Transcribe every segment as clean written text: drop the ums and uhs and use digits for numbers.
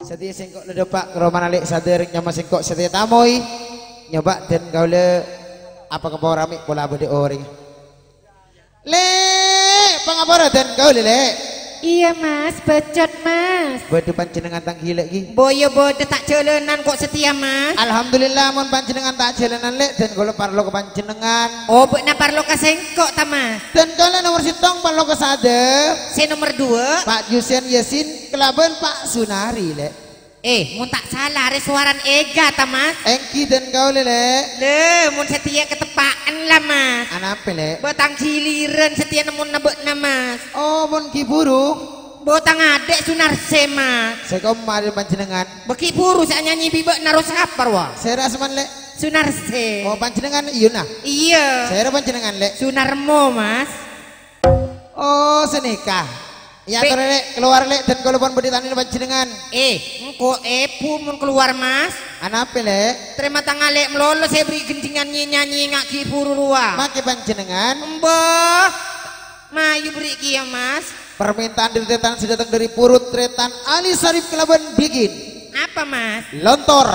Setia singkok le depak roman alik sadering nyama singkok setia tamoi nyoba dan kau le apa kepau rami pola bede oring le pangapora dan kau le iya mas becot mas bede panjenengan tang gila gi boyo bode tak jalanan kok setia mas alhamdulillah mon panjenengan tak jalanan le dan kau le parlo ke panjenengan oh bek na parlo ka singkok ta mas dan kau le nomor sitong parlo ke sade saya nomor 2 Pak Yusen Yasin kelaban Pak Sunari le mun tak salah ada suaran ega ta mas Engki dan kau le mun setia ketepaan lah mas anape le betang giliran setia nemun nebek na mas oh mon ki buruk botang adek sunar se mas saya kau mari panjenengan beki buru saya nyanyi bibek naros kapar wah saya rasman le sunar se oh panjenengan iya iya saya panjenengan le sunarmo mas oh senikah ya lek keluar lek dan kalau pun berditanin panjenengan engko epu mun keluar mas anape lek terima tangan lek melolo saya beri gentingan nyanyi ngaki buru ruang make panjenengan mbah mayu beri kia mas permintaan dari tretan sudah datang dari Purut Tretan Ali Sarif Kelaban bikin apa mas lontor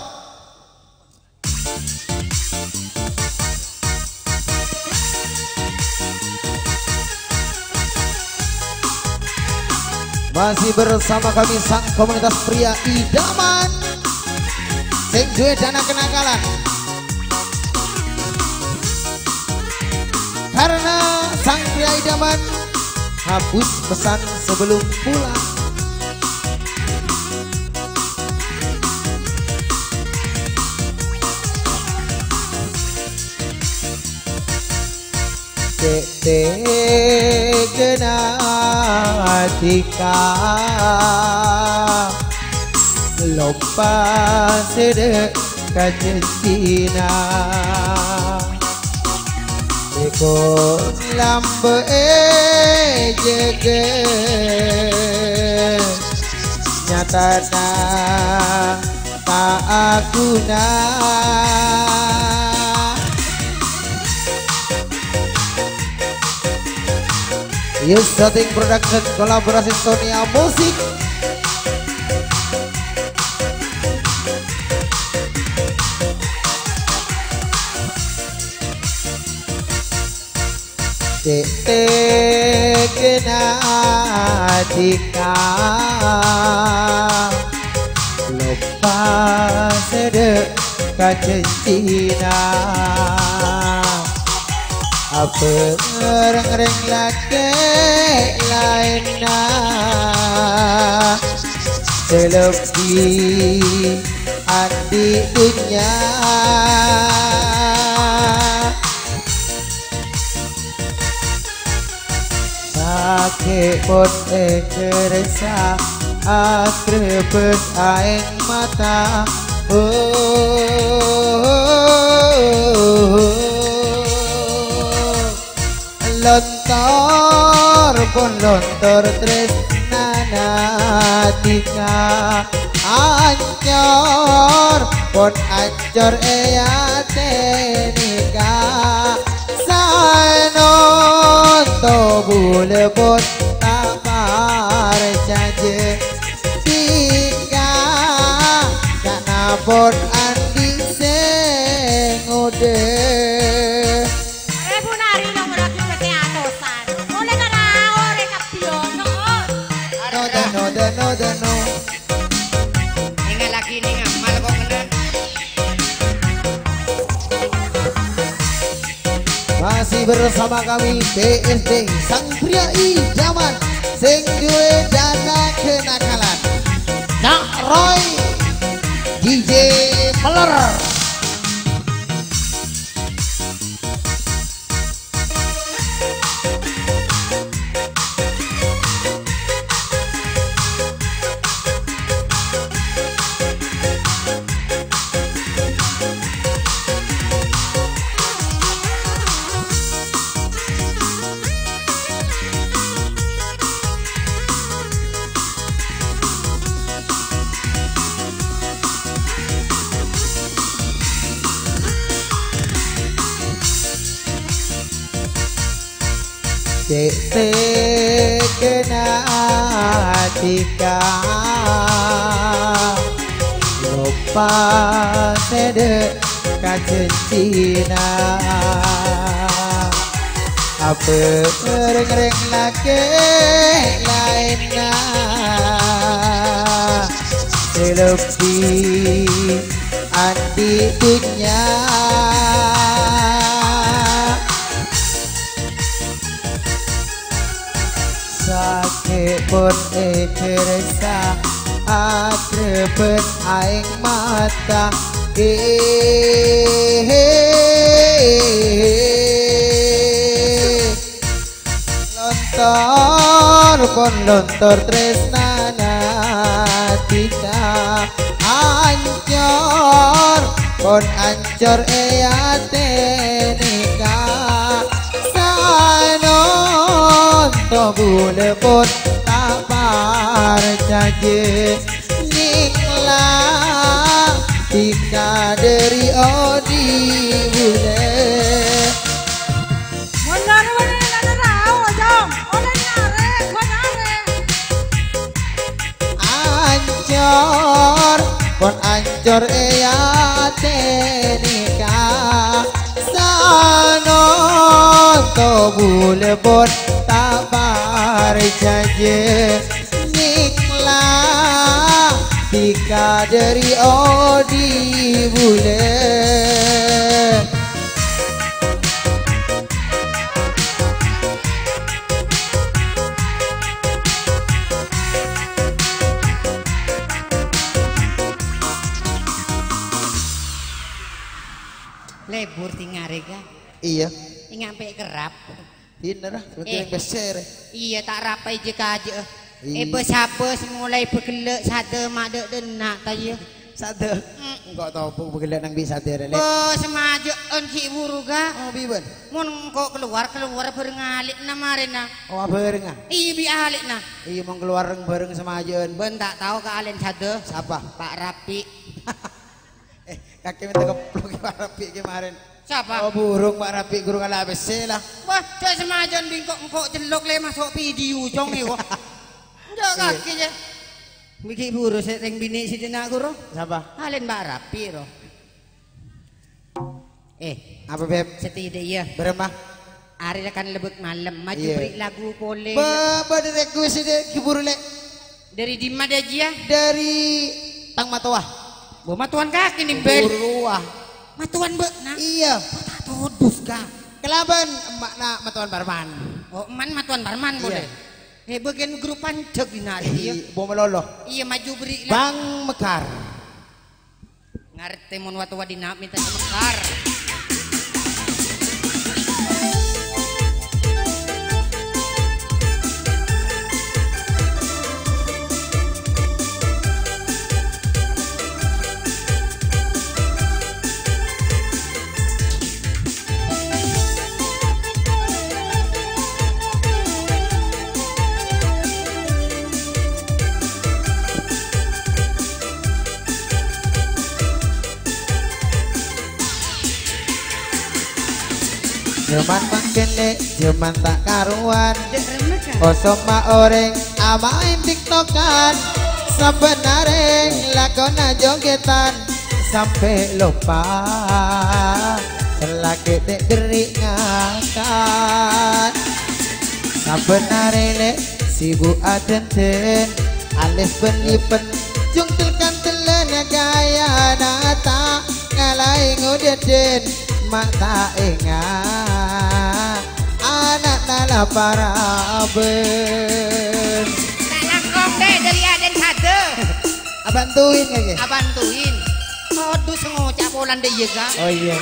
masih bersama kami sang komunitas pria idaman sing duwe dana kenakalan karena sang pria idaman hapus pesan sebelum pulang kena tika lupa sedek kajentina ikut lambe jege nyatana tak guna Yes, Setting Production kolaborasi Sonia Musik. Kena tika lupa sedek kajentina apa reng laki lainnya selebih di dunia sakit pun kerasa akrebet aing mata lontor pun lontor tresnana tika ancor pun ancor ea tenika saenon to bule pun tapar caje tika kana pun andi sengode no. Ingat lagi nih ngamal kok kena. Masih bersama kami BSD sang pria idaman sing duwe dana kenakalan. Nak Roy DJ Peler. kena tika lupa sede kacentina apa reng-reng laki lainnya selebih andi dunia sakit pun kerasa atrebet aing mata lontor pun lontor tresnana tika ancor pun ancor eyate nikah sanon to bule pun tak parcaje niklah tika dari odi bule ancor pun ancor eyate nikah sanon to bule pun tak parcaje niklah tika dari odi bule lebur tingare ga iya ngampe kerap bener ah seperti besar iya tak rapai je kaje iya. Besapa semulai bergelek sade mak dek denak taya sade enggak tahu pun bergelek nang bisa sade le semaja ki buru ga oh biben mun kok keluar berengalik na marena oh bareng ah iya bi alik na iya mau keluar bareng sama ajen ben tak tahu ke alen sade siapa Pak Rapi kaki minta keplok Pak Rapi kemarin siapa? Oh burung Pak Rapi guru kala ABC lah wah cak semajan bingkok engkok jelok le masuk video jong nih kok jok kaki je bikin buru seteng bini si dina guru siapa? alen Pak Rapi roh apa beb? setidaknya iya beremah? hari akan lebut malam maju beri lagu boleh dari gue sih kiburu le dari dimana dia dari Tang Matoa bu matuan kaki nih ben buruah matuan be nah iya tak tudus ka kelaban emak nak matuan barman oh eman matuan barman boleh bagian grupan cek dinari iya bom meloloh iya maju beri lah Bang Mekar ngerti mun watu wadina minta mekar Jeman makin le, jeman tak karuan Osoma orang amain tiktokan Sebenarnya lakona jogetan Sampai lupa Selagi dek gerik ngakan Sebenarnya le, sibuk aden-den Alis belipen, jungtilkan telennya gaya nata Ngalai ngudeden mak tak ingat anak nala para ben tak langkong deh dari aden sade abantuin kayaknya abantuin modus ngocak bolan deh juga oh iya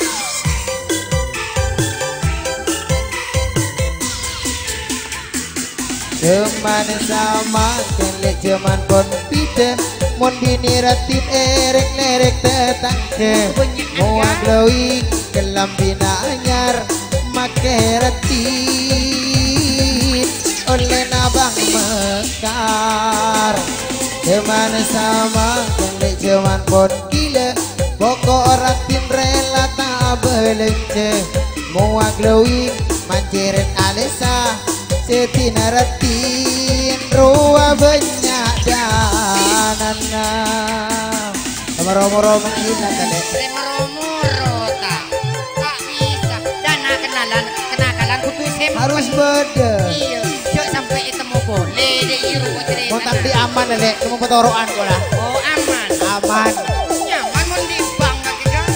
Cuman sama kelek cuman pon pite mon bini ratip erek lerek tetang ke mau glowing kelam bina anyar make ratip oleh nabang mekar cuman sama kelek cuman pon gila pokok ratip rela tak belence mau glowing manjirin alisa setina ratin ruah banyak danana Romo-romo gila tadi. Remoro-moro tak bisa. Dan kenakalan kudu SMP. Harus beda. Iya, jok sampai ketemu boleh deh iru cerita. Mau tapi aman lek, kamu petoroan kok lah. Oh aman. Aman. Nyaman mau di bank kaki kan.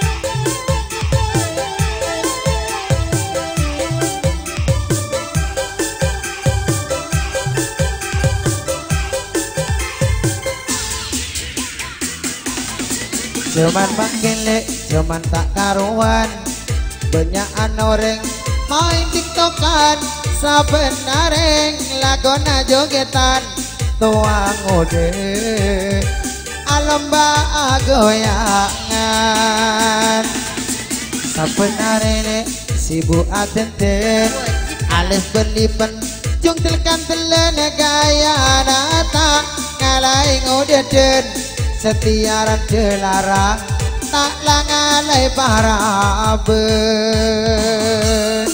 Cuman makin lek, cuman tak karuan. Banyakan orang main tiktokan, sabenareng lagona jogetan. Tuang ode alam goyangan. Sabenareng sibuk atente, alis belipen jung telkan telene gaya nata ngalaing odeden. Setiaran dilarang tak langalai paraben.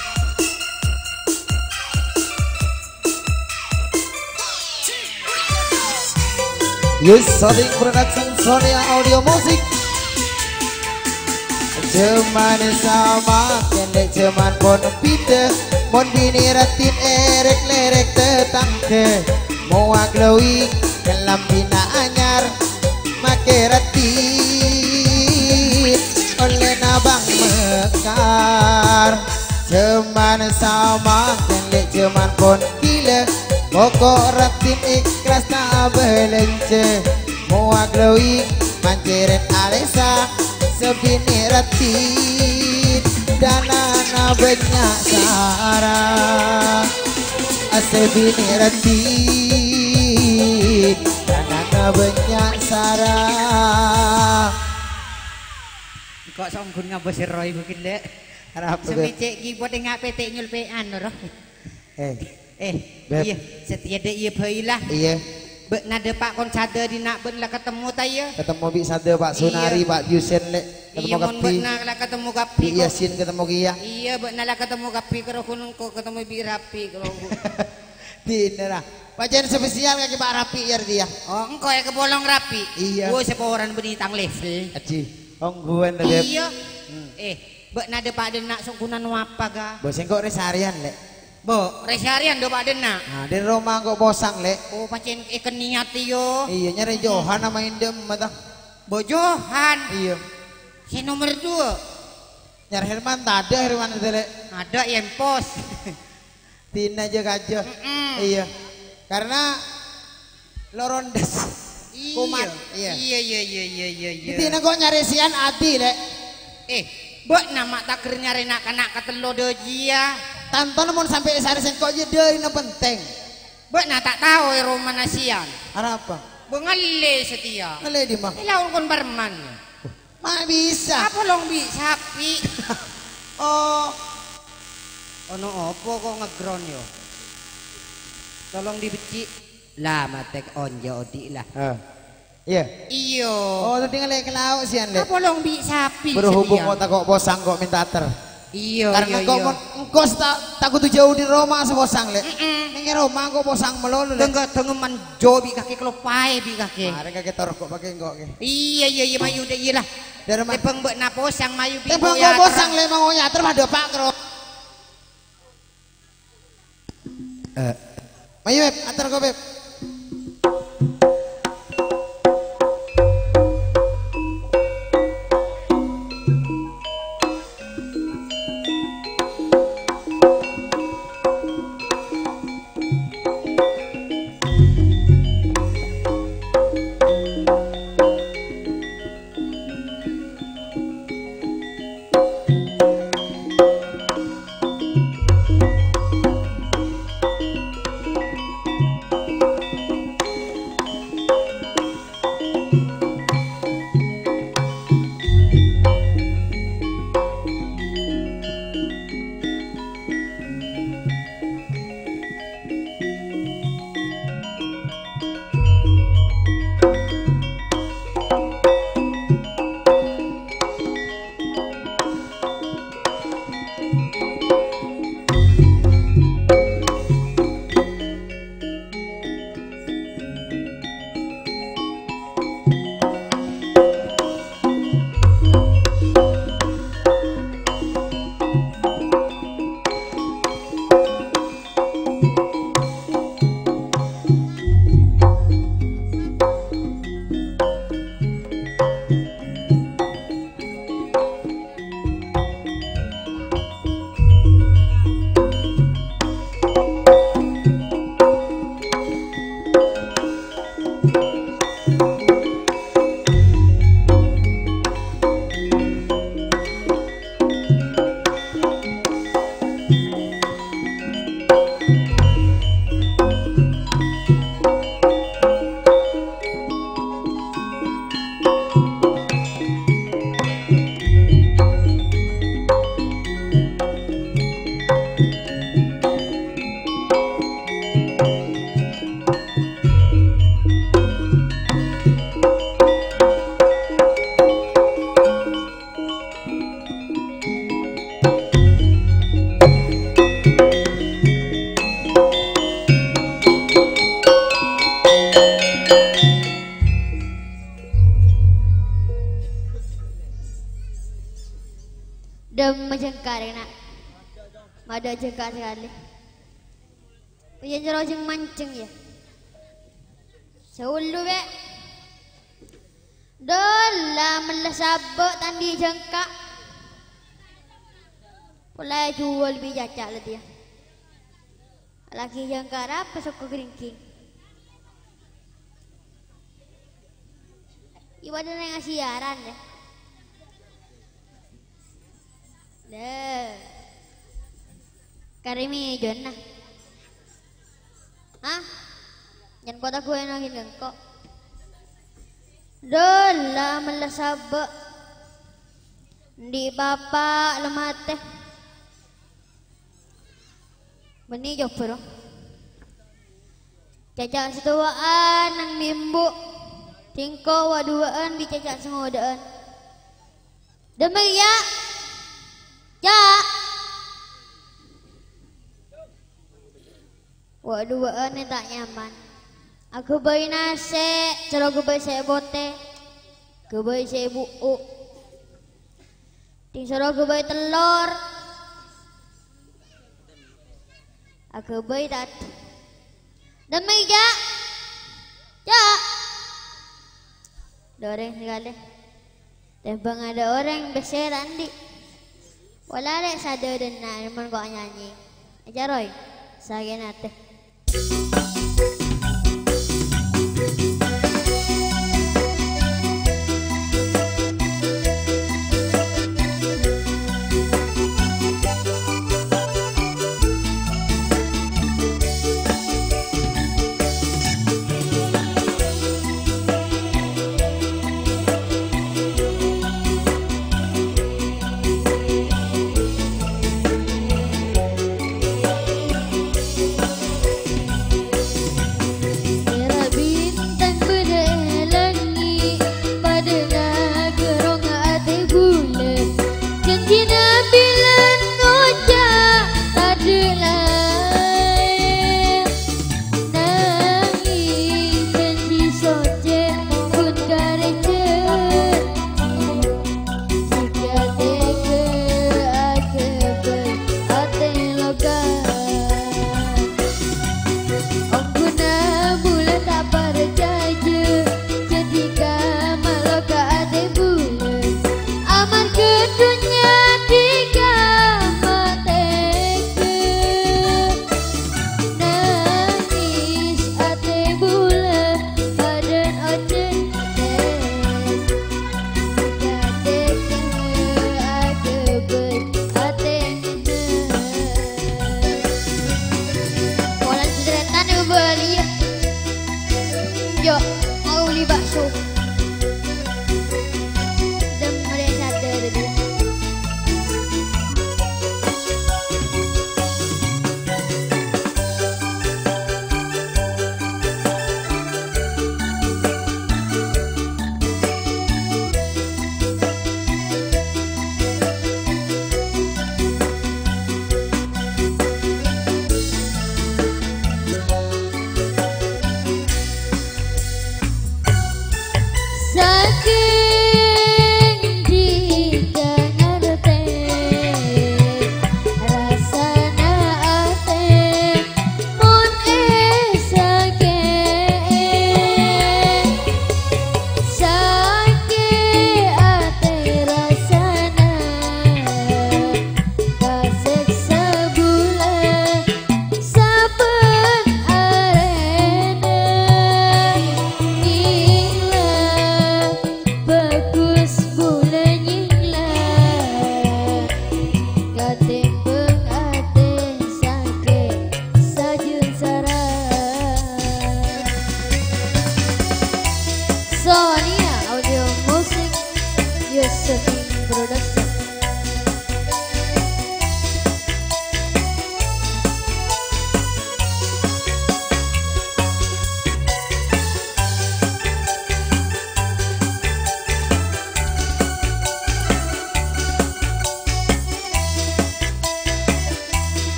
Yes, Sonic Production, Sonia Audio Musik. Cuman sama kendek cuman pon pite, mon bini ratin erek lerek tetangke, moa glowing kelam bina anyar. Makerati oleh nabang mekar, cuman sama kendek cuman pon gila, pokok ratin ikhlas tak belence, mua glowing manjeret alesa sebini ratin danana banyak sarang sebini ratin banyak sarang. Kok songgun ngabos Roy mungkin lek. Harap semicek ki buat ngak PT nyulpean roh. Beb. Iya, setia de iya beulah. Iya. Bek nade Pak kon sada di nak ben lah ketemu ta ya. Ketemu Bi Sade, Pak Sunari, Pak Yusen lek. Ketemu Iya mon Kapi. bek nak lah ketemu Kapi. Bi Yasin ketemu Kia. Iya bek nak lah ketemu Kapi karo kunung kok ketemu Bi Rapi kalau. Dinera. Wajan spesial kaki Pak Rapi ya dia. Oh, engkau ya kebolong Rapi. Iya. Gue seporan benitang level. Aji, ongguan Beb. Iya. Bek nade Pak Denak sungkunan apa ga? Bos engkau resarian lek. Bo, resarian do Pak Denak. Nah, di rumah kok bosang lek. Oh, pacen ikan niat yo. Iya, nyari Johan sama Indem mata. Bojohan. Iya. Si nomor 2. Nyari Herman tak ada Herman itu lek. Ada yang pos. Tina aja kajo. Iya. Karena lorondes. Kumat. Iya. Iya. Tina kok nyari sian adi lek. Bek nama takir nyari nak ketelo dojia. Tanton mun sampai sare sengkok je deui na penting. Bek na tak tahu rumah nasian. Apa? Bengalle setia. Ngale di mah. Lawan kon berman. Mak bisa. Apa long bi sapi? Oh, Ono opo kok ngegron yo. Tolong dibeci. Lah matek onjo odi lah. Iya. Iyo. Oh, tadi ngale ke laut sian lek. Apa long bi sapi? Berhubung kok tak kok bosang kok minta ter. Iyo. Karena kok engkau tak kudu jauh di Roma sebosang lek. Ning Roma kok bosang melulu lek. Tengah tengeman jo bi kaki kelopai bi kaki. Mari kaki tor kok pakai engkau ke. Iya mayu deh iya lah. Dari mana? Tepeng bek na posang mayu bi. Tepeng kok bosang lek mau nyater mah Pak Kro. Mayu Beb, antar kok Beb. Dem jengkar nak. Mada jengkar sekali. Punya jerojeng mancing ya. Seulu be. Dola melesabak tandi jengkak. Pulai jual lebih jacak lah dia. Laki jengkar apa suka keringking. Ibadah yang siaran deh. Deh. Karimi jona. Hah? Jangan kota gue nangin gengkok. Dola melesabak. Di bapak lemah teh. Benih jauh bro. Cacak setuaan nang mimbu. Tingko waduaan dicacak sengodaan. Demi ya. Ya. Waduaan ni tak nyaman. Aku bayi nasi, cara aku bayi saya bote. Aku bayi saya buuk. Ting cara aku bayi telur. Aku bayi tak. Demi ya. Ya. Ada orang sekali. Tebang ada orang besar andi. Wala ada sadar dan namun kok nyanyi. Aja Roy. Saya nate.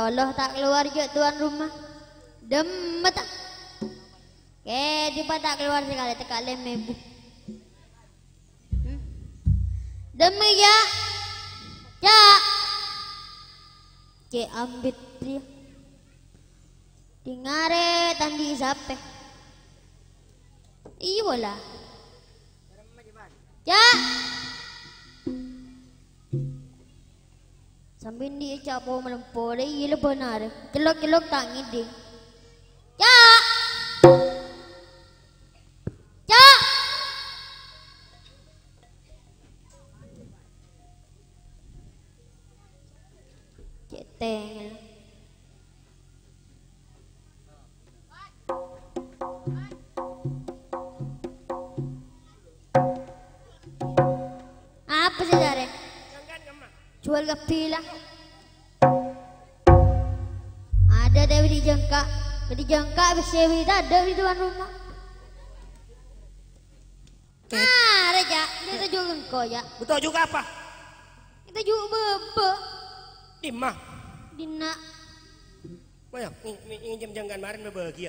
Allah tak keluar je tuan rumah. Demet tak. Dia tak keluar sekali tekak lem ibu. Demi ya. Ya. Ambit dia. Dingare tandi sape. Iya bola. Ya. Sambil dia capo melempur dia iya benar. Kelok tak ngiding. Ya. Ya. Tengel. Apa sih Dare? Jual gapi lah. Ada Dewi di jengkak. Di jengkak bisa ada di tuan rumah. Raja, kita jual engkau ya. Betul juga apa? Kita jual bebe. Dimah. Dina. Mana? Ini jam-jam kemarin berbahagia.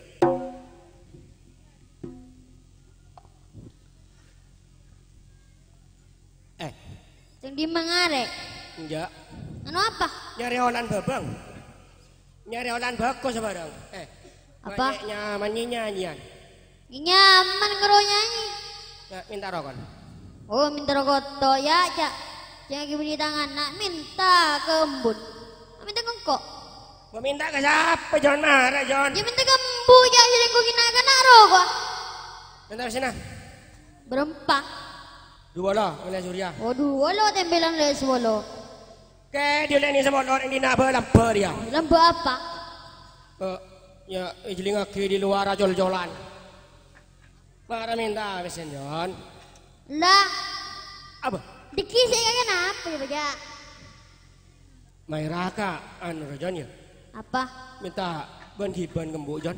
Yang di mangare. Enggak. Anu apa? Nyari olan babang. Nyari olan bagus barang. Apa? Nyaman nyanyian. Nyaman ngero nyanyi. Nah, minta rokok. Oh, minta rokok to ya, Cak. Jangan gini tangan nak minta ke embun. Minta kengkok. Gua minta ke siapa? Jangan marah, John. Ya minta ke embu ya, jadi gua kena kena rokok. Minta ke sini. Berempat. Dua lah, oleh Surya. Oh, dua lo tempelan les wolo. Ke dia ni sama orang ini nak berlampu dia. Lampu apa? Ya, ijeling lagi di luar jol-jolan. Marah minta besen John. Lah. Apa? Dikisi kenapa ya, Baja? Mai raka anu John ya. Apa? Minta ban hiban kembu John.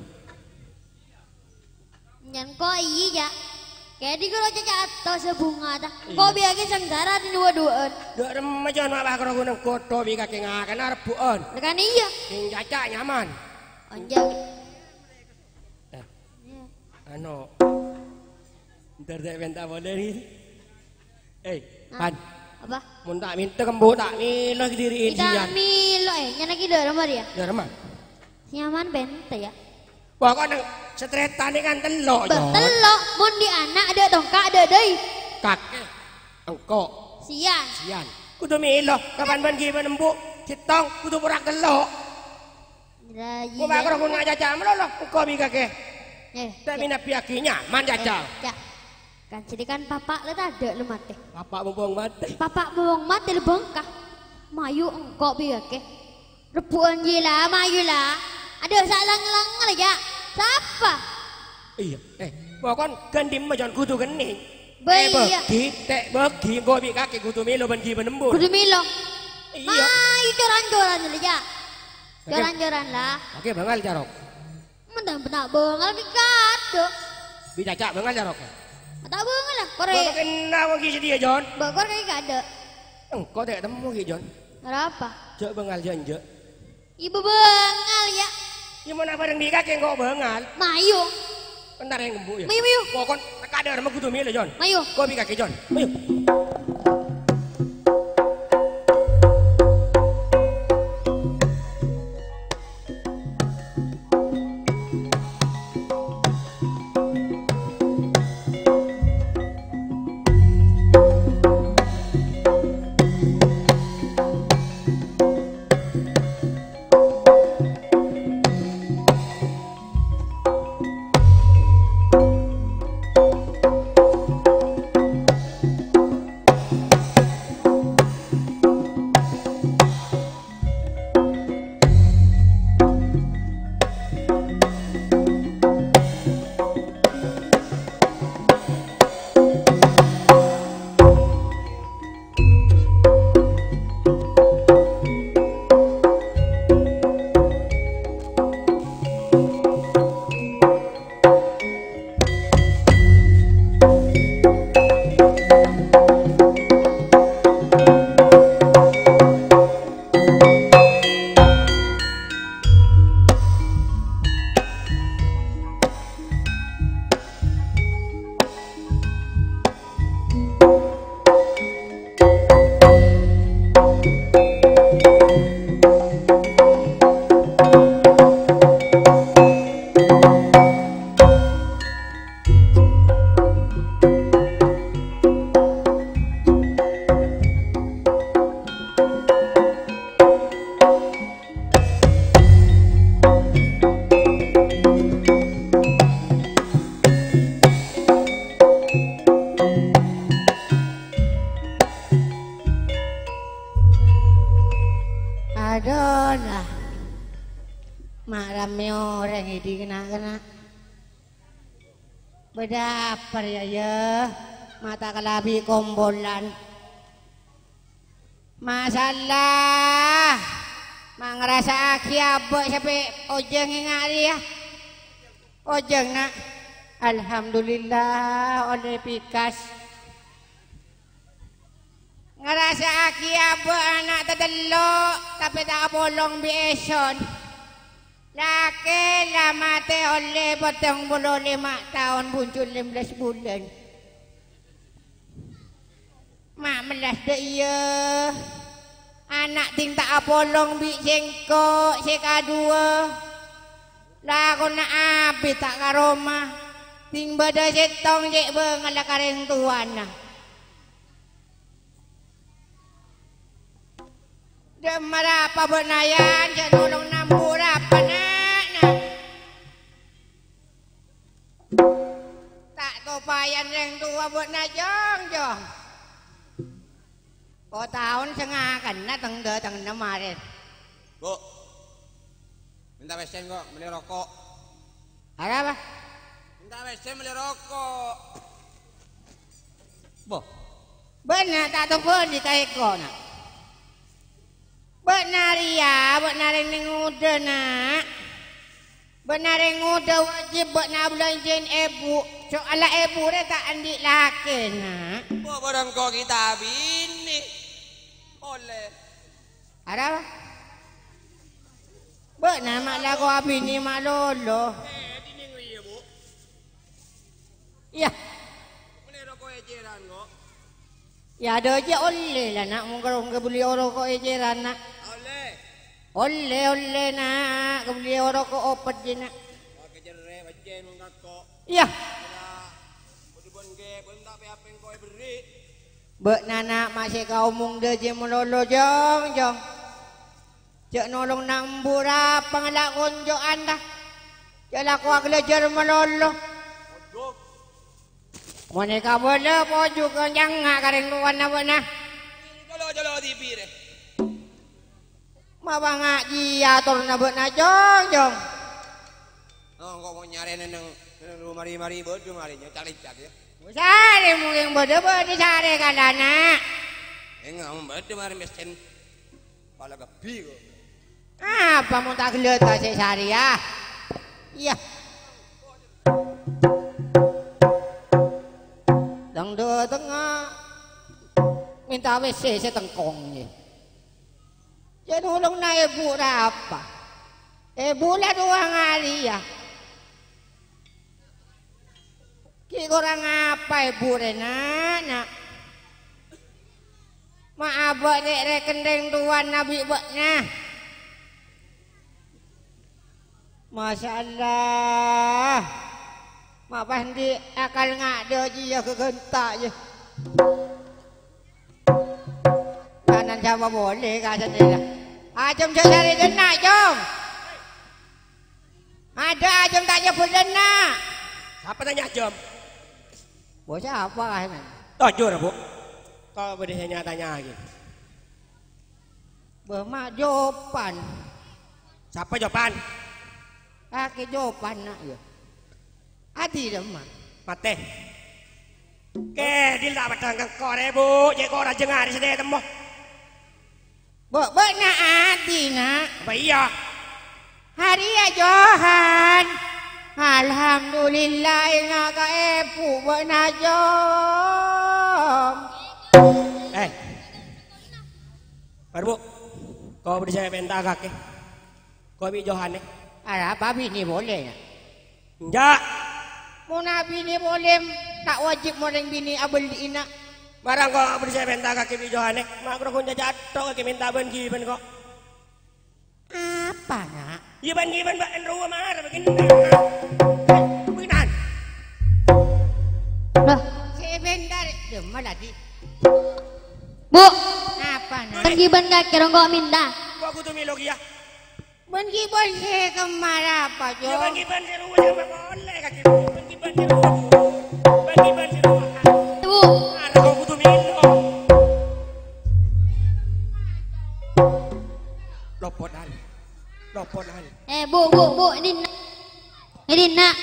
Nyan kok iya, kayak di kalau jatuh sebunga dah. Kau biarkan senggara di dua-duaan. Dua remaja nak bakar gunung koto bi kaki ngakan arpuan. Dekan iya. Sing caca nyaman. Anjang. Ano. Ntar saya minta boleh ni. Pan. Apa? Mun tak minta kembu tak milo diriin Kita milo nyana kita rumah dia. Ya remah. Nyaman bente ya. Pokoknya setretan ni kan telok John. Telok mun di anak ada tongkak ada deui. Kakek. Engkau. Sian. Kudu milo kapan ban ki menembu kitong kudu purak telok. Rayi. Ku bakar gunung caca melolo engkau bi kakek. Tak minat piakinya man caca. Ya. Kan jadi kan papak le tak ada lu mati. Bapak mumpung mati. Papak bawang mati le bengkah. Mayu engkau bi kakek. Rebuan jila mayu lah. Ada salang-lang lah ya. Siapa? Iya. Pokoknya gandim macam kudu geni. Iya. Bagi engkau bi kakek kudu milo ban ki menembu. Kudu milo. Iya. Mayu joran-joran lah ya. Joran-joran lah. Oke bangal jarok. Mentang benak bengal ki kado. Bi caca bangal jarok. Tak bengal lah. Kore. Kau kena wangi sedia John. Bakor kayak kado. Engkau tak temu ki John. Kenapa? Cek bangal janja. Ibu bengal ya. Gimana bareng bi kakek engkau bangal. Mayu. Bentar yang gembu ya. Mayu. Pokoknya kadar sama kudu milo John. Mayu. Kau bi kakek John. Mayu. malamnya orang ini kena. Bedapar ya, mata kalabi kombolan. Masalah, mangrasa aki abok sampai ojeng ngari ya. Ojeng nak, alhamdulillah oleh pikas. Ngerasa aki abok anak terdelok, tapi tak bolong bieson. Laki lah mati oleh 45 tahun muncul 15 bulan. Mak melas dek iya. Anak ting tak apolong bi jengkok seka dua. Lah aku nak api tak karoma. Ting beda setong jek bengal kareng tuan. Demar apa benayan janulung nambur apa nak. Tak topayan reng tua buat najong jong. Kau tahun setengah kan teng de teng namarin. Bu, minta WC kok beli rokok. Ada apa? Minta WC beli rokok. Bu, benar tak tahu pun di kaiko nak. Benar ya, benar yang udah nak. Benar yang udah wajib benar belanjain ibu. Soalnya ibu dia tak andi laki nak. Bu, barang kok kita bini. Boleh. Ada apa? Benar mak lagu abini mak lolo. Dini iya bu. Iya. Beli rokok eceran kok. Ya ada aja oleh lah nak. Mungkin beli rokok eceran nak. Oleh nak. Beli rokok opat je nak. Pakai jerai bajen mengkakok. Iya. Budi bonge, boleh tak apa yang kau beri. Bek nana masih kau mung de je melolo jong. Cek nolong nambur apa ngelakon jo anda. Cek laku aglejar melolo. Mereka boleh poju kenyang kareng luan apa nah. Jolo di pire. Ma bangak atur na bek na jong. Oh, kau mau nyari neng mari bodoh marinya calicak ya. Sari mungkin bodoh-bodoh sari kadana. Enggak mau bodoh mari mesin. Pala kebi kok. Apa mau tak gelut kasih sari ya? Iya. Dang do tengah minta WC setengkongnya. Jadi ulung na ibu apa? Ibu lah dua hari ya. Ki kurang apa ibu nak? Maaf dek rekendeng tuan nabi baknya. Masya Allah. Mak pandi akal ngada je ya kegentak je. Kanan sama boleh kata dia. Ajam cari dena jom. Ada ajam tak jemput dena. Siapa tanya jam? Bos siapa kan? Tajur bu. Kau boleh tanya lagi. Bermak jawapan. Siapa jawaban? Kaki jawapan nak ya. Adi dah mak. Mate. Ke dia tak batang kau bu. Jadi kau orang jengar di sini temu. Nak adi nak. Apa iya? Hari ya Johan. Alhamdulillah ina ka epu benar jom. Baru bu. Kau beri saya minta kaki. Kau bi Johan ni. Ada apa bini boleh nak? Enggak. Muna bini boleh tak wajib moreng bini abel ina. Barang kau beri saya minta kaki bi Johan ni. Mak kau kunci jatuh kaki minta benci ben kau. Apa nak? Iya benci ben ben rumah mar begini. Begini. Loh, Sebentar, malah di. Bu, Apa nak? pergi ban kaki orang kau minta. Kau aku tu milogi ya. Benci boleh kemana apa Ya jom? benci ben di rumah jangan boleh kaki. Benci ben di rumah. Benci ben di rumah. Bu, Ada kau butuh milo. Lopotan. Bu, ini nak.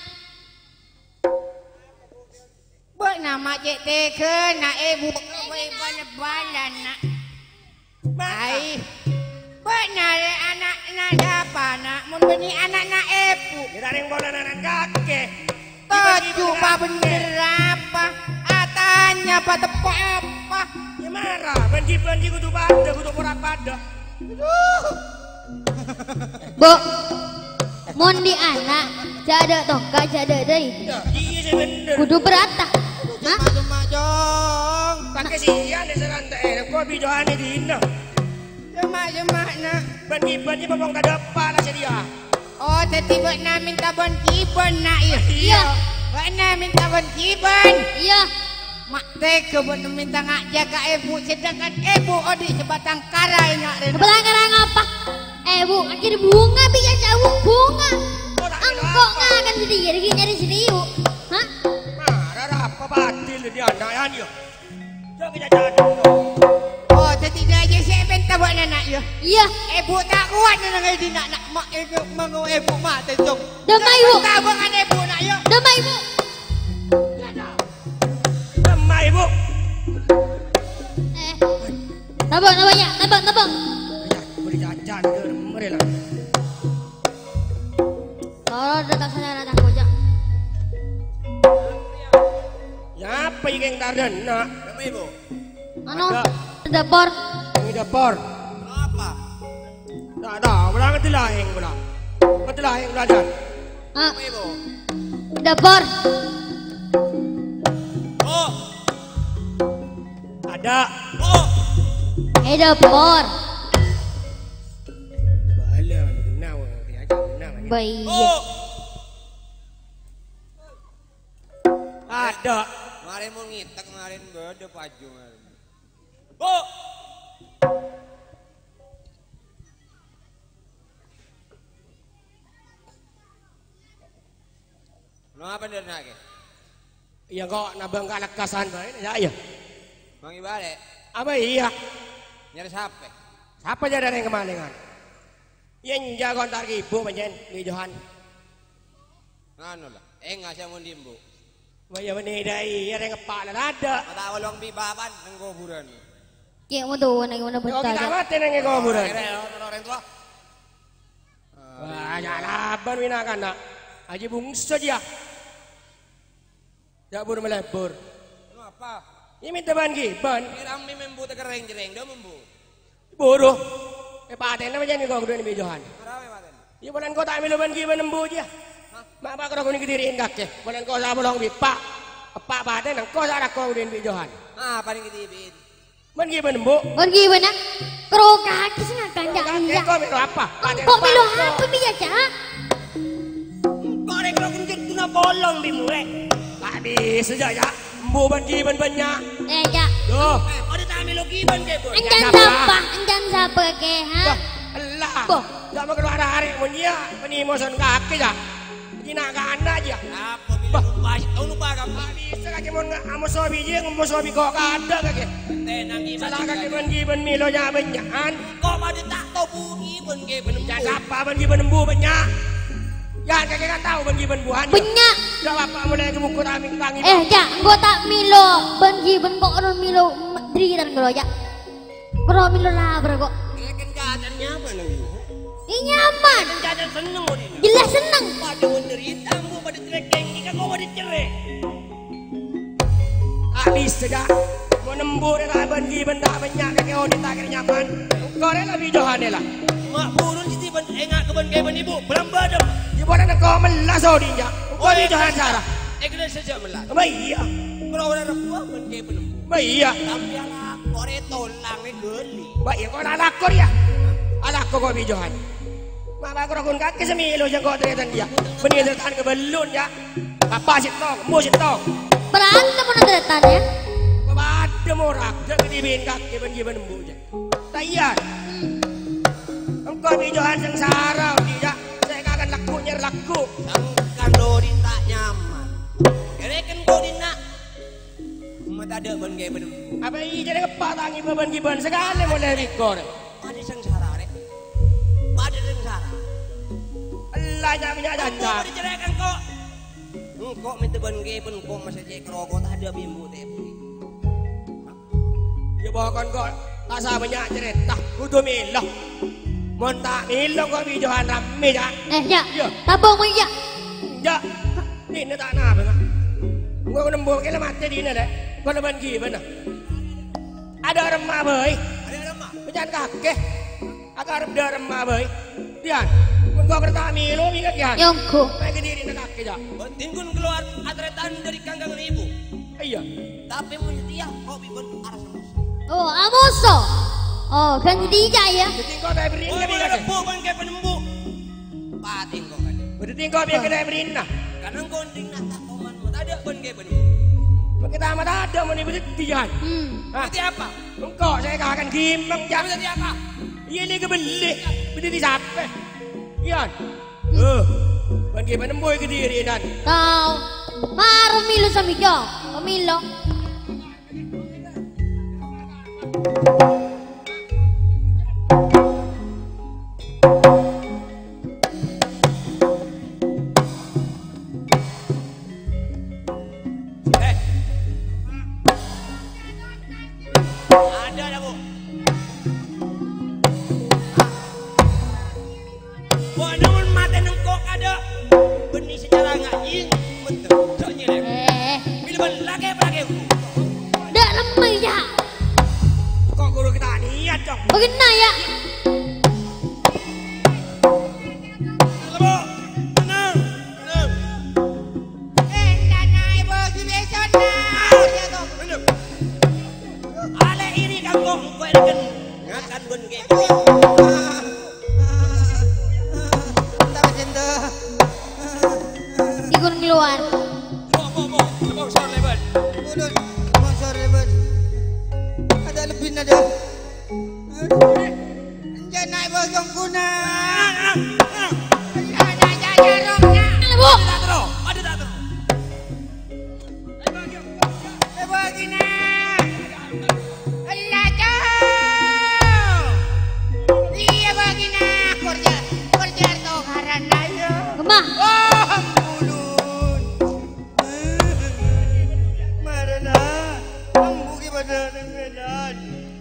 Buk nama cek teke nak ibu bala-bala nak. Ai. Buk nare anak nak apa nak mun beni anak nak ibu. Kita ring bola anak kakek. Tujuh pa bener apa? Atanya pa tepak apa? Ya marah, banji kudu pada, kudu porak pada. Bu, mun di anak, jada tongkat, jada dari. Ya, iya sih bener. Kudu berata. Hah? Cuma jong. Pakai sian di serantai, kok bijohan di dina. Cuma nak. Banji bobong tak depan lah dia. Oh, tadi buat nak minta bon kiban nak ya. Iya. Buat nak minta bon kiban. Iya. Mak teke buat minta ngak jaga ibu sedangkan ibu odi sebatang karai nak rena. Sebelah karang apa? Bu, akhir bunga bisa jauh bunga. Angkok nggak akan sedih, jadi nyari sedih. Hah? Marah apa batil dia anak yang dia. Jangan kita jadi. Oh, tadi dah je saya minta buat anak ya. Iya. Ibu tak kuat dengan dia nak mak ibu mangu ibu mak tentung. Damai ibu. Tak bukan ibu nak ya. Damai ibu. Lemah ibu. Tabang namanya, tabang. Beri jajan ke mereka lah. Oh, datang sana datang kojak. Ya apa yang tardan nak? Lemah ibu. Anu, dapur. Ini dapur. Apa? Tak tahu, belang ketilahing belang. Ketilahing belajar. Ah, Ibu. dapur. Oh. Ada. Oh. Dapur. Bala, kenal dia aja kenal. Baik. Oh. Ada. Kemarin mau ngitak kemarin beda paju. Oh. Lo apa dari nak? Iya kok nabang ke anak kasan bae ya iya. Bang Ibale, Apa iya? nyari siapa? Siapa aja dari yang kemalingan? Yang jago antar ibu panjen di Johan. Nganu lah, ngasih mau dimbu. Baya benih dai, ada yang ngepak dan ada. Mata awalong bibaban ng kuburan. Kaya mo to, nagmuna Kalau kita punta. mati nang kuburan. Orang tua. Wah, jalaban winakan nak. Haji bungsu dia. Ya buru melebur. Apa? Ini minta ban giban. Kirami membu tegereng jereng, dia membu. Buru. Paten nama jangan kau kedua ni Johan. Marawi paten. Ya bulan kau tak ambil ban giban nembu dia. Mak pak kau ni kediriin kakek. Bulan kau sama long bipak. Pak paten kau sarak kau kedua ni Johan. Ah, paling kitibin. Ban giban nembu. Pergi mana? Kero kaki sih nggak kanjak Kakek iya. kau milo apa? Kok milo apa biasa? Kau rek kau kunjung tuna bolong bimu tak bisa saja. Embu ban giban banyak. Jak. Yo. Ada tak ambil giban ke bu? Enjan siapa ke ha? Allah. Boh. Jangan keluar hari punya penimosan kaki dah. Kina kana aja. Apa bila lupa? Tahu lupa kamu? Bisa kaki mon amos sobi je, amos sobi kok ada kaki. Tenang giban. Salah kaki ban giban milo nya banyakan. Kau pada tak tahu bu giban ke benembu. Jangan apa ban giban embu banyak. Jangan kaki kan tahu ban giban buhan. Banyak. Jawab apa mulai ke buku taming tangi. Jak, gua tak milo. Benji ben kok orang milo diriran kero jak. Kero milo labar kok. Ini kan keadaannya apa nih? Ini nyaman. Kan keadaan seneng mau ini. Jelas seneng. Pada menderita, bu pada trekeng jika kau pada cerai. Habis saja. Mau nembur dah ban giban tak banyak kaki orang tak kira nyaman. Kau rela bijohan lah. Mak burun jadi ban engak ke ban giban ibu. Belam badam. Di mana kau melas odinya. Kau bijohan Sarah. Kena saja melas. Iya. Kalau orang buah ban giban ibu. Iya. Tapi anak kore tolang ni geli. Baik, kau anak kau ya. Anak kau bijohan. Mama kau rakun kaki semilo yang kau teriakan dia. Benih tertahan ke belun ya. Apa sih tong, mu sih tong. Berantem mana deretan ya? Kau ada morak, jangan kedibin kaki ben embu je. Tayar. Engkau bijohan sengsara dia. Saya akan laku nyer laku. Sangkan Dodin tak nyaman. Kira-kira Dodin nak. Mata ada ban giban ibu. Apa ini jadi kepak tangi beban giban sekali boleh rekor. Pada sengsara rek. Pada sengsara. belanja minyak jajak. Diceraikan kok. Kok minta bangke pun kok masa cek rokok tak ada bimbu teh. Ya bahkan kok tak sama minyak cerita. Kudu milah. Mon tak milah kok bijohan rame ya. Ya. Ya. Tabung mo ya. Ya. Ini tak napa kan. Gua nembok kela mati di ini deh. Kau leban gimana? Ada remah boy. Ada remah. Jangan kakek. Agar ada remah boy. Dian. Kau kereta milu mingat Dian. Yongko. Kayak diri nak kakek ja. Tinggun keluar atretan dari kandang ibu. Iya. Tapi punya dia kok bibun arah sama. Oh, amoso. Oh, kan jadi ya. Jadi kau tak beri Oh, nak mingat. ada po bangke penembu. Pating kok kan. Berarti kau biar kena beri nak. Karena kau ding nak tak koman mo. Tak ada bangke penembu. Kita amat ada mau ibu Dian. Berarti apa? Engkau saya akan gimbang jam. Berarti apa? Iya ni kebeli. Berarti di siapa? Dian. Bagi menemui ke diri dan. Kau marah milo sa mijo. Pamilo. Ada dah bu. Buat namun mata nengkok ada. Benih secara ngaji. Betul. Tak nyelem. Bila lagi. Dak lemah ya. Kok guru kita niat dong. Bagaimana ya? Bu. Tenang. Nanay bagi besok na. Ale ini kangkong kau elegan. Ngakan bangke. Tak macam tu. Tikun keluar. Bu. Sponsor lebat. Ulun, sponsor lebat. Ada lebih nada. Jangan naik bagian guna. Ada jarumnya. Bu. Ada tak terus. Begini. Allah jauh. Iya begini. Kerja tu karena ya. Kemah. Oh, mulun. Marana. Ambuki pada dengan.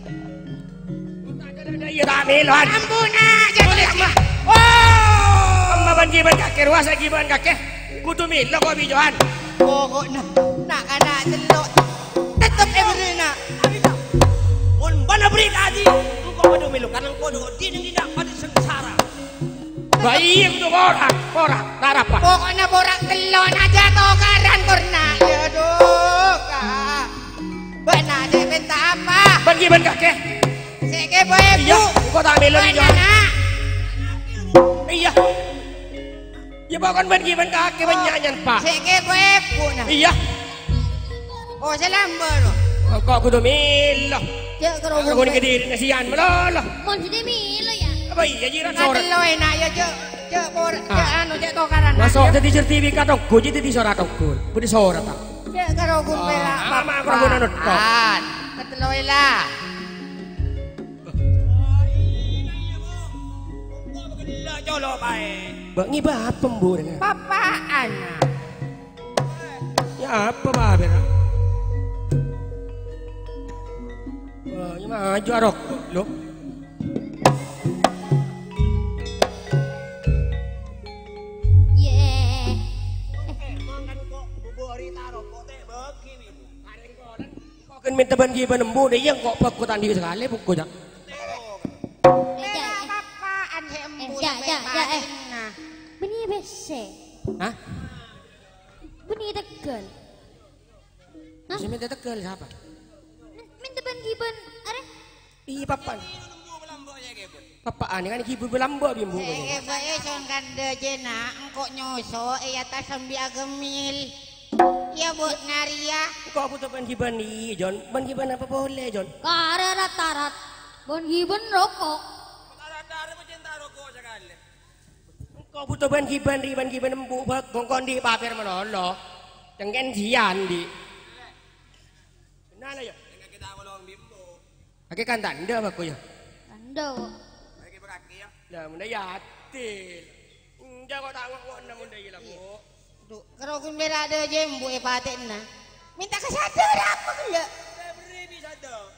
Iya tak miluan. Ampuna jadi apa? Amma banjiban kakek ruas lagi ban kakek. Kudu milah kau bijohan. Pokoknya nak kena telok. Tetap every nak. Mon bana beri tadi. Engkau pada milu karena engkau doa tidak pada sengsara. Baik itu borak, tak apa. Pokoknya borak telon aja tokaran korna. Ya dok. Benar deh minta apa? Banjiban kakek. Seke boy Iya, kau tak milah bijohan. nak. Iya. Ya bahkan banjiban kakek banyak pak. Seke boy nak. Iya. Oh selambar. Kau kudu milah. Cek Aku kerobong. ni ke diri nasihan meloloh. Mon jadi milo ya. Apa iya jiran Nak sorak. teloi nak ya cek borak cek anu cek tokaran. Masuk jadi sertifikat aku, jadi di sorak aku. Budi sorak tak. Cek karogun perak. Ama aku ragu nanut kau. Keteloi lah. Tidak colok baik. Bang iba apa mbu dengan? Papa anak. Ya apa babe nak? Wah, ini maju arok lo. Yeah. Makan kok bubur hari taruh kok teh bagi ibu. Kau kan minta banji penembu deh yang kok pekutan di sekali buku jak. Apaan sih embu ya. nah. Benih bese. Hah? Benih tegal. Hah? Saya minta tegal siapa? Minta ban giban. Are. Iya papan. Papaan ini kan ibu belamba bimbu. Seke bae son kande jena engko nyoso ya ta sambi agemil. Ya buat naria. Kau butuh banji bani John. Banji apa boleh John? Kare ratarat. Ban giban rokok. Taruh macam taruh kok sekali. Kau butuh banji embu bak kongkon di paper menoloh. Jangan jian di. Benar ya? Dengan kita awal bimbo. Pakai kan tanda apa kau ya? Tando. Lagi berkaki ya. Nah, mana yatil. Jangan tak ngok namun dia lah bu. Kalau kun berada jembu paten na. Minta kesadar apa kena? Saya beri bisa dong.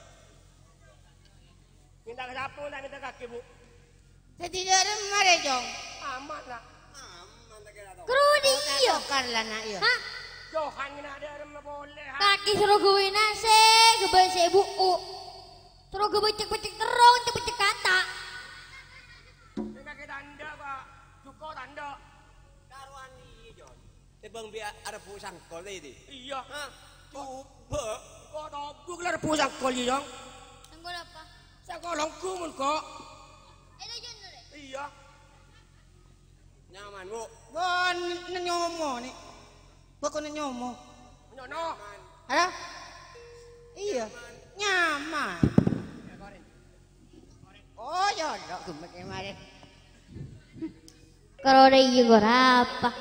Minta ke siapa tak minta kaki bu. Saya tidak remar ya jong. Aman lah. Aman tak kira tahu. Krudi iya. Tukar lah nak ya. Hah? Johan kena ada remah boleh. Kaki suruh gue nase, gue se buku. Suruh gue becek-becek terong, becek kata. Minta ke tanda pak. Cukup tanda. Karuan ini John. Tebang biar ada pusang kol tadi. Iya. Hah? Coba. Kau tahu kelar pusang kol je jong. Tunggu apa? Saya kolong kumun kok. Itu jenuh deh. Iya. Nyaman bu. Bon nanyomo ni. Bako nanyomo. Nyono. Ada? Iya. Nyaman. Oh ya, dok kumek kemarin. Kalau ada iya gue apa?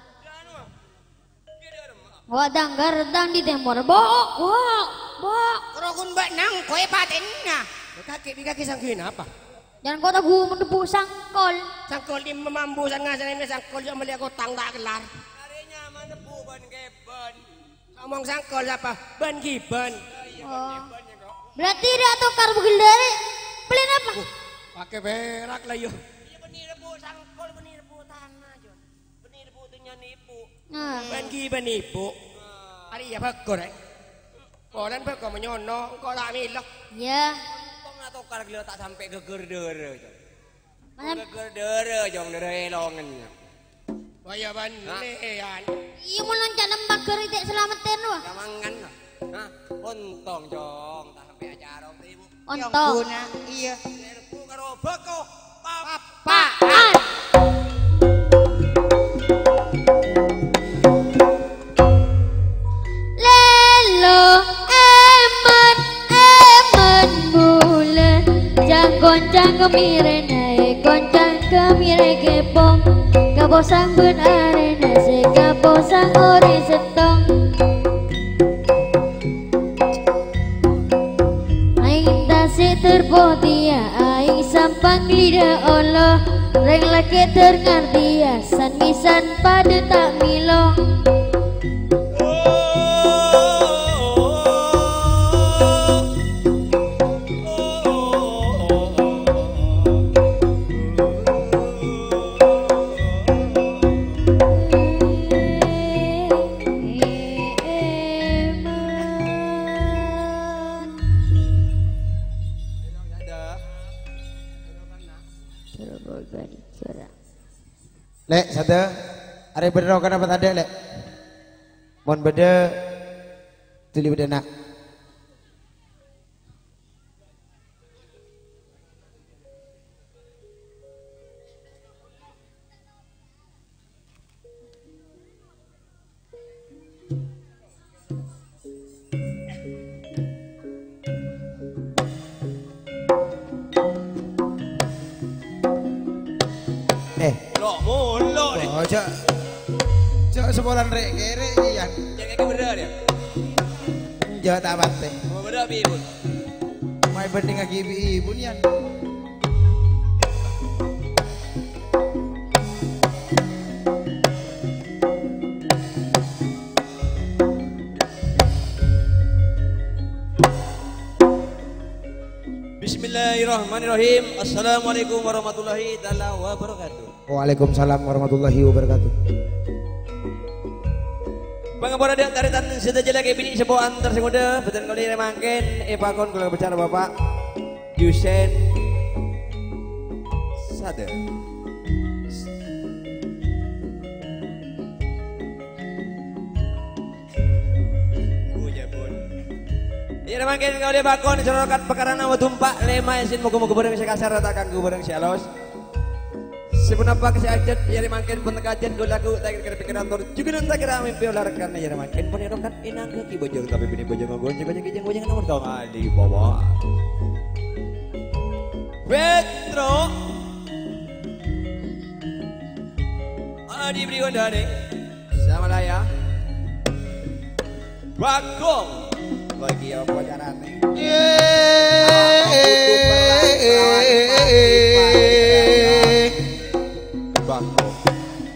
Wah dang di temor, bok. Kalau kun mbak nang kue paten na. Di kaki sangkin apa? Jangan kau tahu menepuk sangkol. Sangkol di memambusan ngasan ini sangkol yang melihat kotang tak kelar. Hari nyaman tepu ban keben. Ngomong sangkol siapa? Ban giban. Oh. Berarti dia tukar begildari. Beli apa? Pakai berak lah yo. Iya benih rebu sangkol benih rebu tanah John. Benih rebu tu nipu. Nah. Ban giban ibu. Hari ya bakor eh. Orang bakor menyono, kau tak milok. Ya. Tong nak tukar gila tak sampai geger dere John. Mana? Geger dere John dere elongannya. Waya ban lean. Iya mau loncat lembak kerja selamatin wah. Kamangan lah. Hah? Ontong Jong, tak sampai acara waktu ibu. Yang Ontong. guna. Iya. Rebu karo beko. Paan. Lelo eman bulan jang goncang kemire naik goncang kemire kepong kabosang ben arena se kabosang ori setong aing tasik terpotia aing sampang lidah Allah reng laki terngartia san misan pada tak milo Lek sada are bener kan dapat ada lek. Mon beda tuli beda nak. Ojo. Cok sebulan rek kere iyan. Jangan kayak bener ya. Jawa tak bate. Mau bener bi ibu. Mai bening lagi ibu nian. Bismillahirrahmanirrahim. Assalamualaikum warahmatullahi taala wabarakatuh. Waalaikumsalam warahmatullahi wabarakatuh. Pangapura dia taritan sedaja lagi bini sebuah antar semuda betul kali remangken epakon kalau bicara bapak Yusen Sade. Iya remangken kau dia bakon sorokat perkara nama tumpak lema yasin moga-moga bareng sekasar rata kanggu bareng sialos. Sebenapa kesehatan yari makin pun kajian gue lagu tak kira pikiran tor juga nanti kira mimpi olah rekan yari makin pun erokan inang ke bojong tapi bini bojong nggonjeng gojeng nomor dong ali bawa Petro Adi beri gondane sama laya Bagong bagi apa carane Bangkok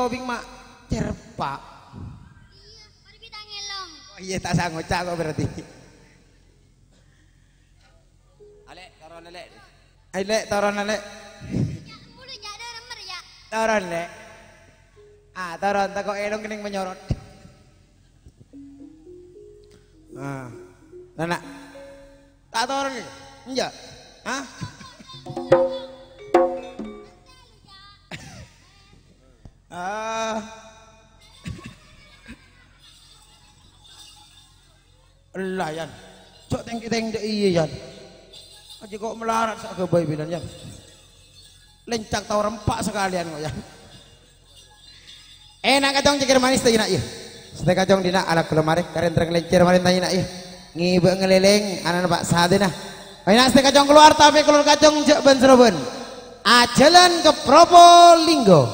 bing mak cerpak. Iya, mari kita ngelong. Oh iya tak sanggup kok berarti. Alek, taruh lelek. Ai lek taron lek. Ya, mulu ya ada nomor ya. Taron lek. Ah, taron tak kok elong kening menyorot. Ah. Nana. Tak taron ni. Enggak. Hah? Ah. Lah yan. Cok teng dek iya yan. Aja kok melarat sak ke bayi bilan yan. Lencak tau rempak sekalian kok yan. Enak kacong cekir manis tadi nak ya. Setek kacong dina ala kelemari karen terang lencir marin tadi nak ya. Ngibe ngeleleng anak pak sade nah. Enak setek kacong keluar tapi keluar kacong cek ben Serobon. Ajalan ke Probolinggo.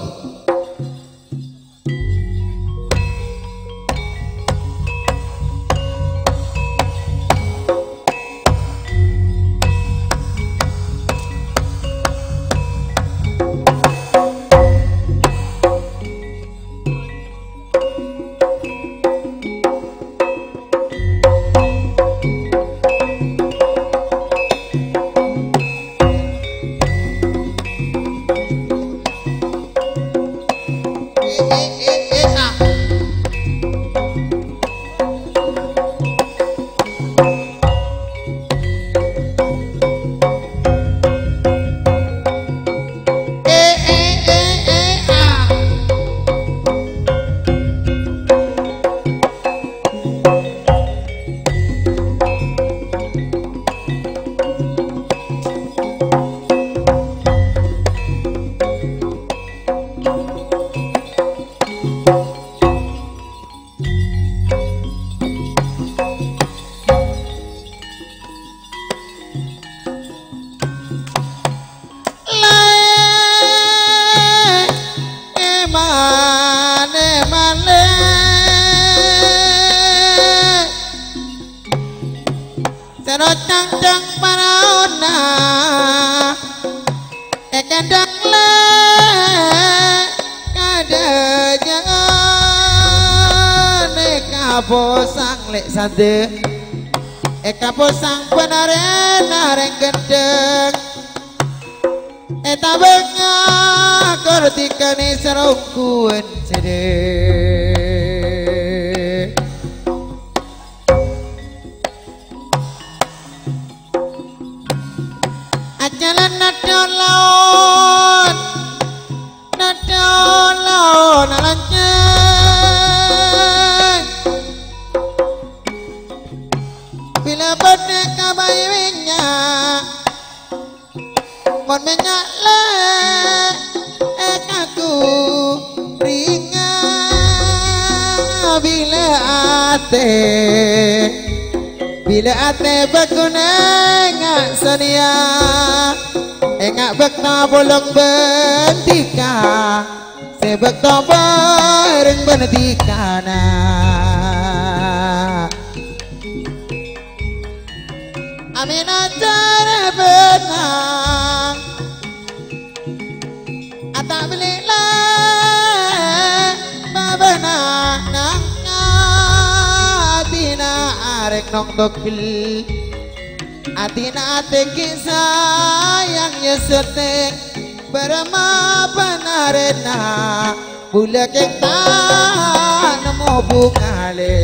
Posang lek sade eka posang penaren areng gendeng eta benga kortikane sarungkuen sede ajalan nadon laon alanya bila boneka bayinya mon menyala aku ringa bila ate baguna ngak sania engak bekta bolong bentika sebek to bareng bentikana amin acara benang atak belilah babana nangka atina arek nong dokil atina teki sayang yesetek berma panarena bulak kita nemu bukale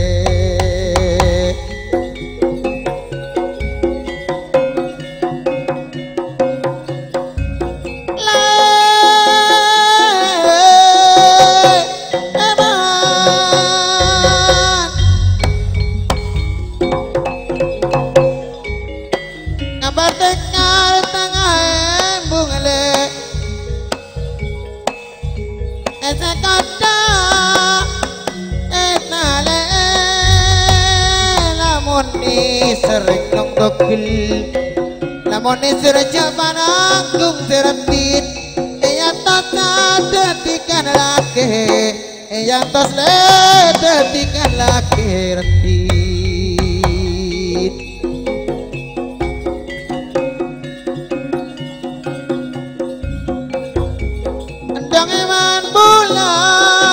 sering nong dokil namun seraja pananggung serapit yang tata detikan laki yang tos le detikan laki retit endang iman bulan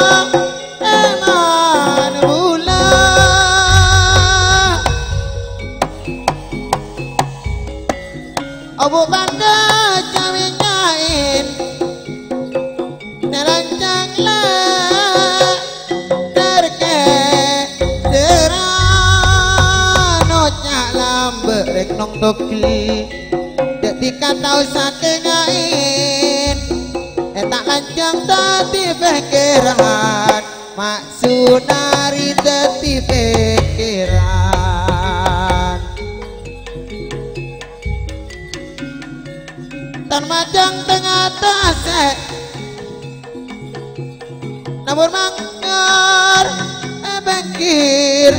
nong tokil ketika tahu saking ngain tak lanjang tadi pikiran maksud nari tadi pikiran tan majang tengah tasek namun manggar bengkir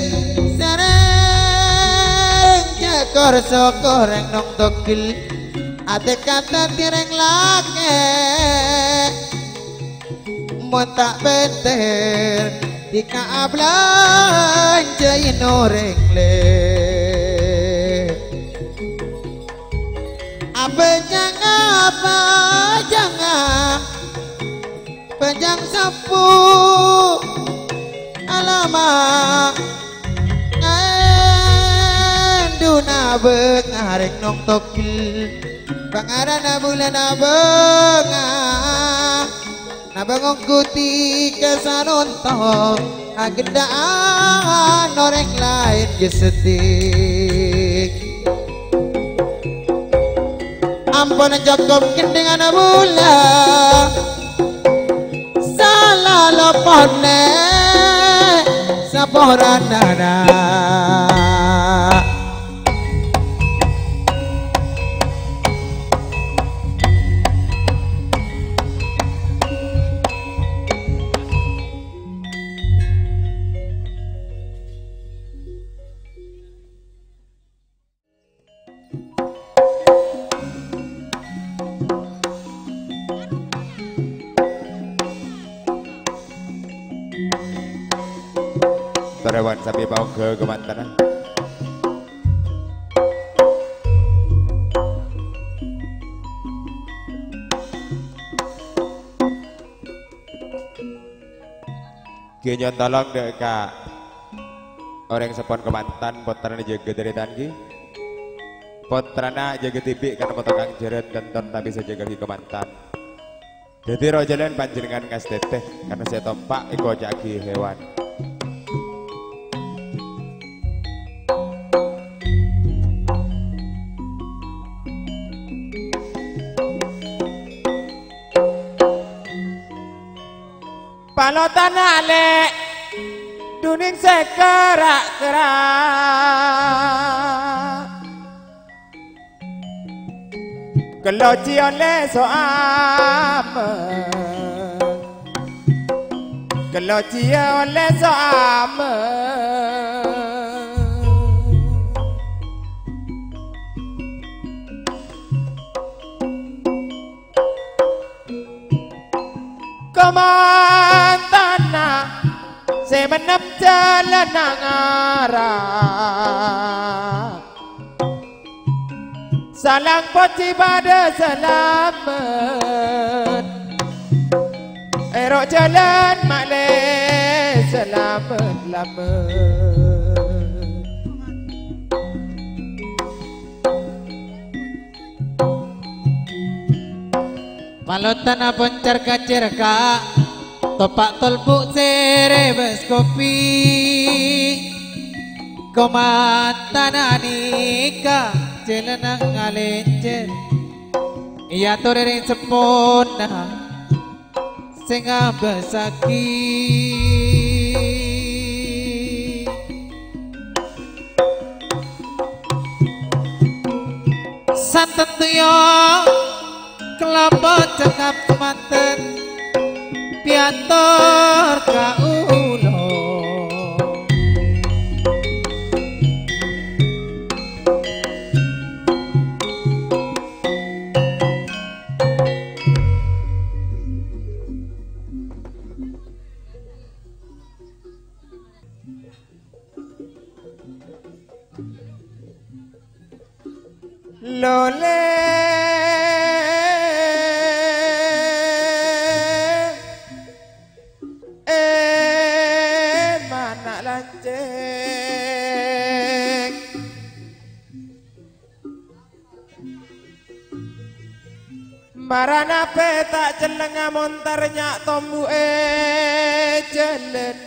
sereng cekor sokoreng nong tokil ate kata tireng lake mau tak beter di kaablan jain oreng le apa jangan pejang sapu alamak duna bengarek nong tokil pangarana bulan benga nabangong kuti kesanontok agedaan orang lain gesetik ampun jokom kendingan bula salah lepone saporanana Tarawan sapi bau ke kemantanan. Kinyon tolong dek kak orang sepon kemantan potrana jaga dari tangki potrana jaga tipi karena potong jeret dan ton tak bisa jaga di kemantan. Jadi roh jalan panjenengan ngas teteh karena saya tompak iko jagi hewan. Palotan ale duning sekerak-kerak keloci oleh soame keloci oleh soame Kemantana saya menep jalan ngarah salang poci pada selamat erok jalan makle selamat-selamat Palotan apun cerka-cerka topak tolpuk serebes kopi Komantan anika jelenang ngalencer iya torering sepona senga besaki santen tuyo kelapa cekap kemanten piator kaulo lole mana lanceng marana petak celeng montarnya tombu jelen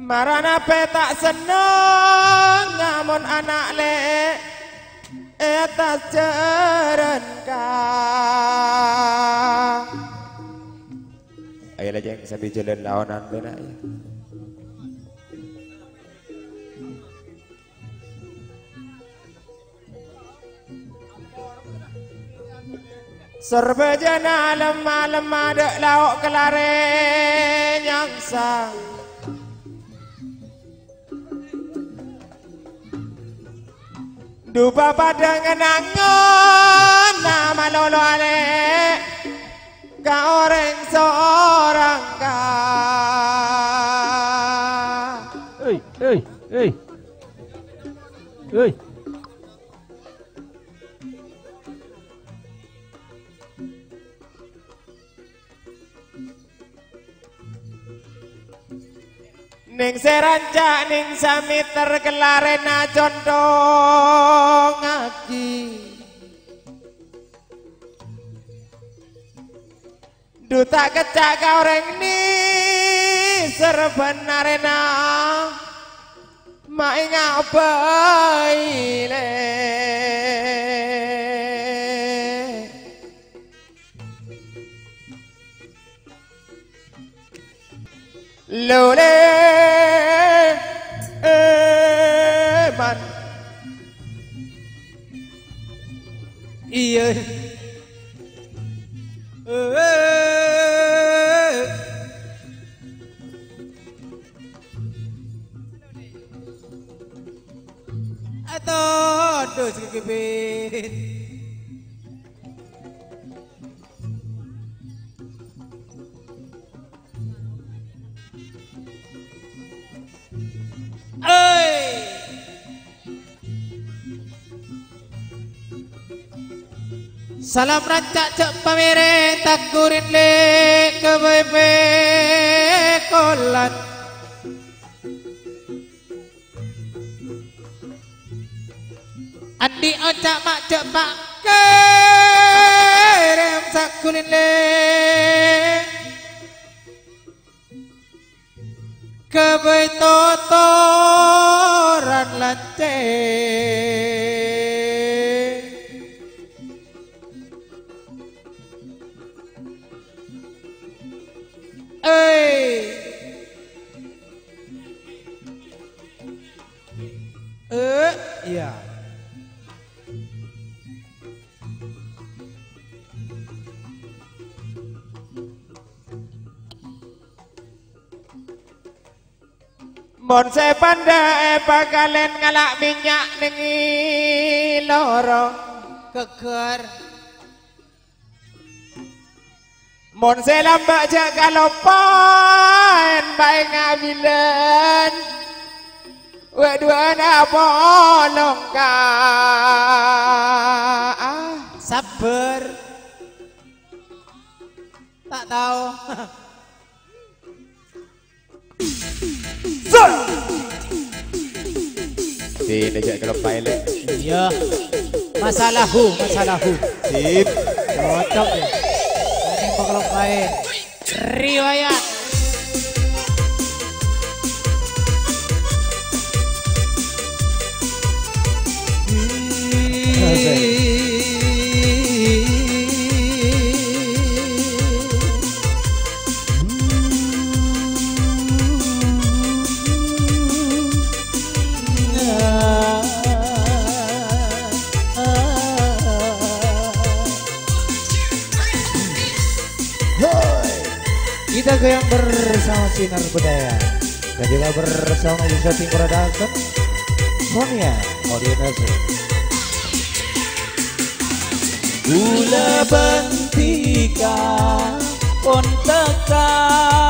Marana petak seneng namun anak le atas jaran ka. Ayolah jangan sambil jalan lawanan benak ya. Serbejana lemah-lemah dek lauk kelare nyangsa. Dupa pada ngenangan nama lolo ale ka orang seorang ka. Hei. Ning seranca ning samiter kelarena condong aki. Duta kecak kaureng ni serban arena mainga baile. Lole man iya atau dos kekebit. Salam rancak cek pamere takurin le ke bebe kolat. Andi ocak mak cek pak kerem sakurin le ke totoran lance. Iya. Mon se pandai pakalen ngalak minyak nengi lorong Keker. Mon se lambak jak galopan baik ngabilan. Wedua na bolong ka. Sabar. Tak tahu. Tidak kalau pilot. Iya. Masalahu. Sip. Cocok ya. Ini kalau kain. Riwayat. Kita goyang bersama Sinar Budaya dan juga bersama Yusuf Production Sonia Audienasi. Gula bentika ponteka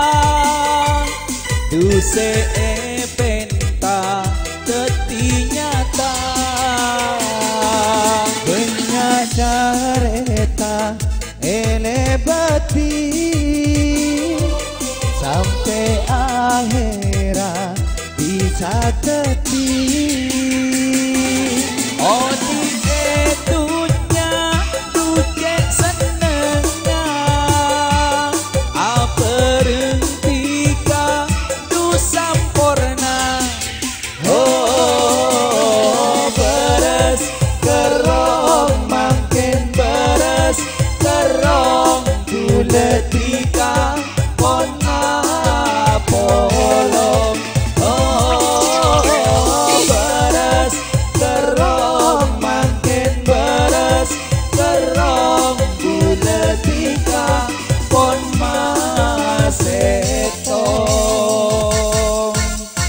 duse penta tetinyata Banyak careta elebati sampai akhirat bisa teti. oh di etunya tuce senengnya aperentika du sampurna buletika pon apolong. Oh, beres kerong makin beres kerong buletika pon masetong.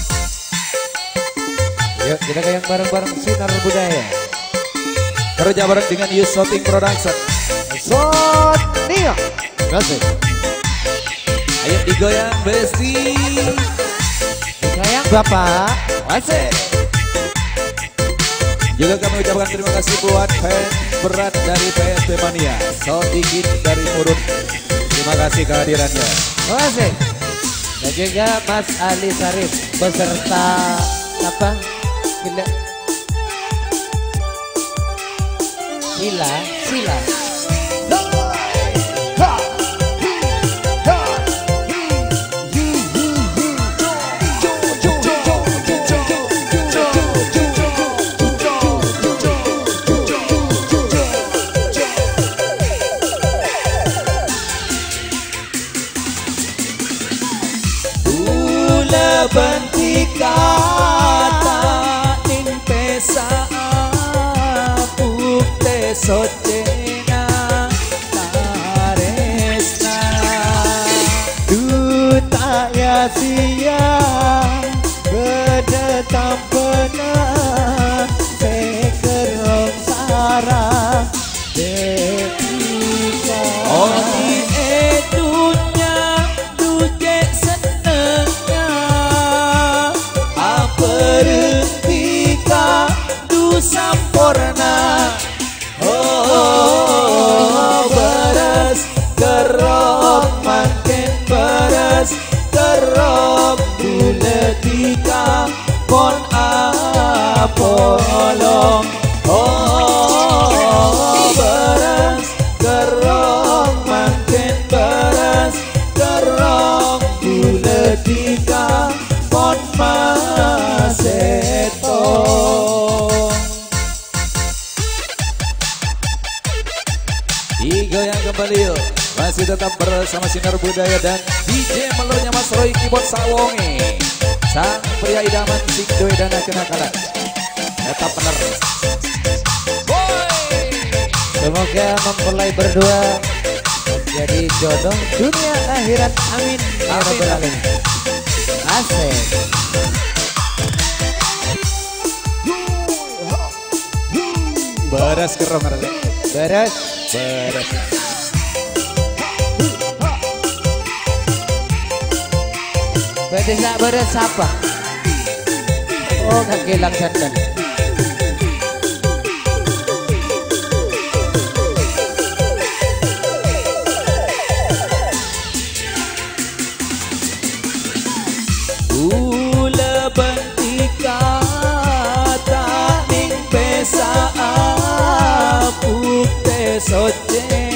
Yuk kita goyang bareng-bareng sinar budaya. Kerja bareng dengan Yusoting Production. Sonia. Kasih. Ayo digoyang besi. Goyang Bapak. Asik. Juga kami ucapkan terima kasih buat fans berat dari PSP Mania, Sotikit dari Murut. Terima kasih kehadirannya. Kasih. Dan juga Mas Ali Sarif beserta apa? Sila. Bula bentika ning pesa apuk te socena taresna duta ya sia beda tampena sekerong sarang detika oh di edunya duje senengnya aperentika du sampurna. Oh, beres kerok makin beres kerok buletika pon apolong. Oh, beres kerok makin beres kerok buletika pon masetong. Digoyang kembali yuk. Masih tetap bersama Sinar Budaya dan DJ melurnya Mas Roy Keyboard Sawonge. Sang pria idaman Sikdoy dan kenakalan. Tetap benar. Semoga mempelai berdua jadi jodoh dunia akhirat. Amin. Ya Rabbal Alamin. Asik. Beres kerong ada. Beres. Beres. Bedesa beres apa? Oh, kaki langsat kan. Bula bentika ning pesa apuk te soce